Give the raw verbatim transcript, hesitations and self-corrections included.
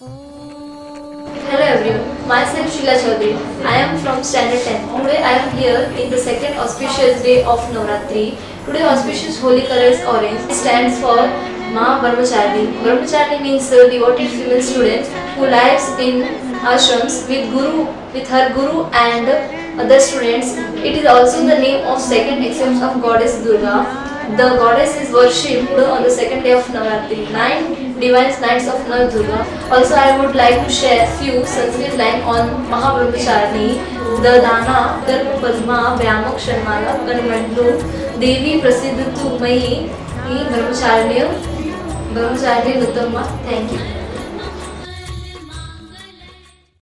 Hello everyone, myself Sheila Chaudhary. I am from standard ten. Today I am here in the second auspicious day of Navratri. Today auspicious holy color is orange. It stands for Ma Brahmacharini. Brahmacharini means the devoted female student who lives in ashrams with guru, with her guru and other students. It is also the name of second exception of goddess Durga. The goddess is worshipped on the second day of Navratri. Nine divine nights of Navdurga. Also, I would like to share few Sanskrit lines on Mahabrahmacharini. The Dana, Garba Padma, Vyamak Sharmala, Ganmandu, Devi Prasiddhu Mayi, Brahmacharini, Brahmacharini Nuttama. Thank you.